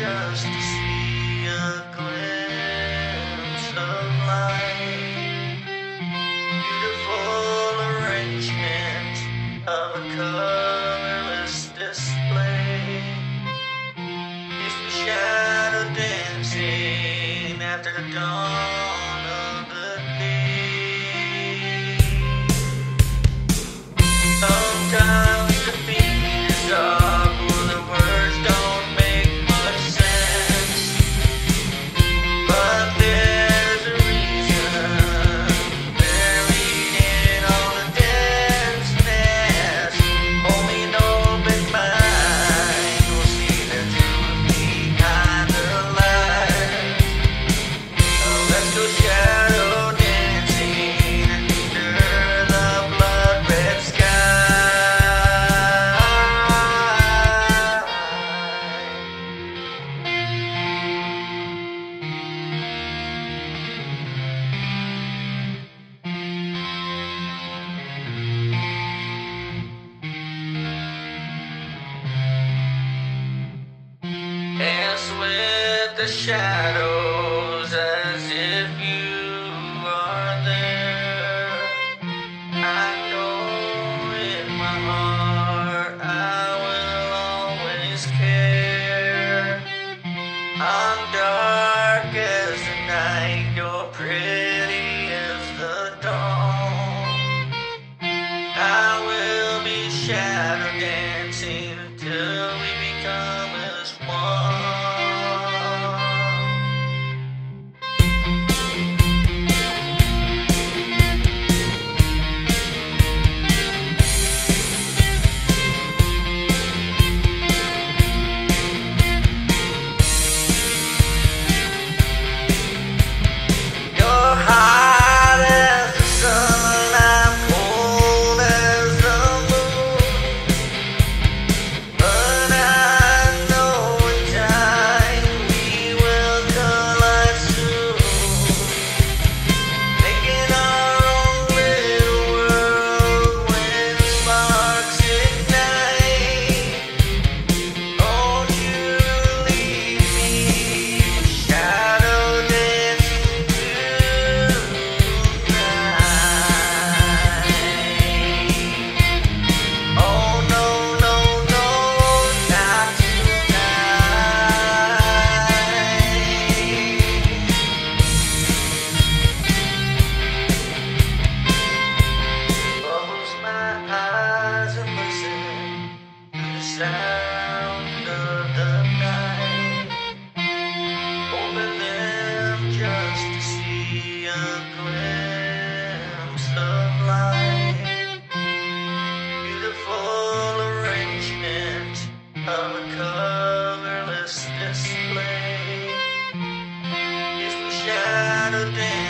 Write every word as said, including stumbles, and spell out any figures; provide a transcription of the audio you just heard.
just to see a glimpse of light. Beautiful arrangement of a colorless display. It's the shadow dancing after the dawn of the day. Sometimes the beat is up or the words don't make much sense, but there's a reason buried in all the denseness. Only an open mind will see the truth behind the lies. Oh, let's go shadow dancing under the blood red sky. Dance with the shadows as if you are there. I know in my heart I will always care. I'm dark as the night, you're pretty as the dawn. I will be shadow dancing until we become as one. You're hot as the sun, I'm cold as the moon, but I know in time we will collide soon, making our own little world when sparks ignite. Don't you leave me shadow dancing tonight. Oh no, no, no, not tonight. Close my eyes and listen to the sound of the night. Open them just to see a glimpse of light. Beautiful arrangement of a colorless display. It's the shadow dance.